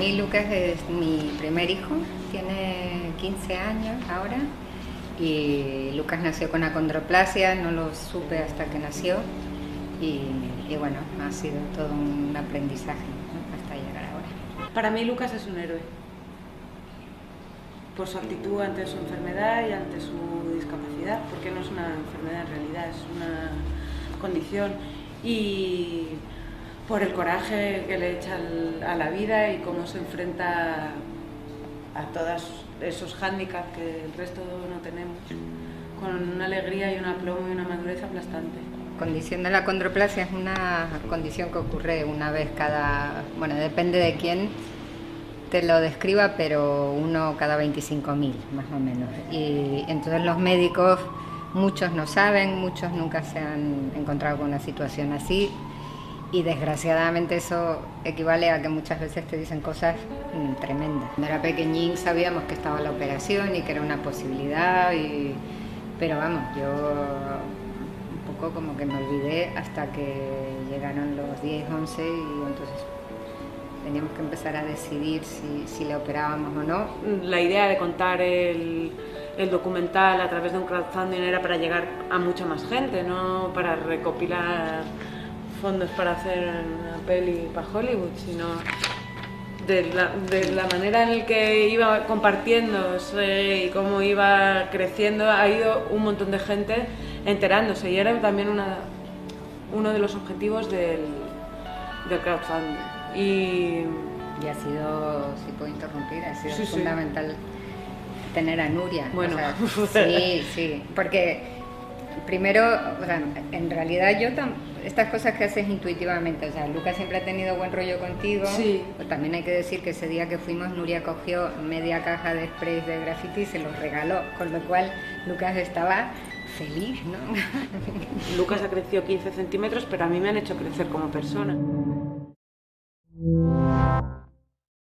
mí Lucas es mi primer hijo, tiene 15 años ahora y Lucas nació con acondroplasia, no lo supe hasta que nació y bueno, ha sido todo un aprendizaje, ¿no? Hasta llegar ahora. Para mí Lucas es un héroe, por su actitud ante su enfermedad y ante su discapacidad, porque no es una enfermedad en realidad, es una condición, y por el coraje que le echa a la vida y cómo se enfrenta a todos esos hándicaps que el resto no tenemos, con una alegría y un aplomo y una madurez aplastante. La condición de la acondroplasia es una condición que ocurre una vez cada, bueno, depende de quién te lo describa, pero uno cada 25.000 más o menos. Y entonces los médicos, muchos no saben, muchos nunca se han encontrado con una situación así y desgraciadamente eso equivale a que muchas veces te dicen cosas tremendas. Cuando era pequeñín sabíamos que estaba la operación y que era una posibilidad, pero vamos, yo un poco como que me olvidé hasta que llegaron los 10, 11 y entonces teníamos que empezar a decidir si le operábamos o no. La idea de contar el documental a través de un crowdfunding era para llegar a mucha más gente, no para recopilar fondos para hacer una peli para Hollywood, sino de la manera en la que iba compartiéndose y cómo iba creciendo, ha ido un montón de gente enterándose y era también uno de los objetivos del crowdfunding. Y ha sido, si puedo interrumpir, ha sido sí, fundamental tener a Nuria. Bueno, o sea, sí, porque primero, o sea, en realidad estas cosas que haces intuitivamente, o sea, Lucas siempre ha tenido buen rollo contigo, sí. Pues también hay que decir que ese día que fuimos Nuria cogió media caja de sprays de graffiti y se los regaló, con lo cual Lucas estaba feliz, ¿no? Lucas ha crecido 15 centímetros, pero a mí me han hecho crecer como persona.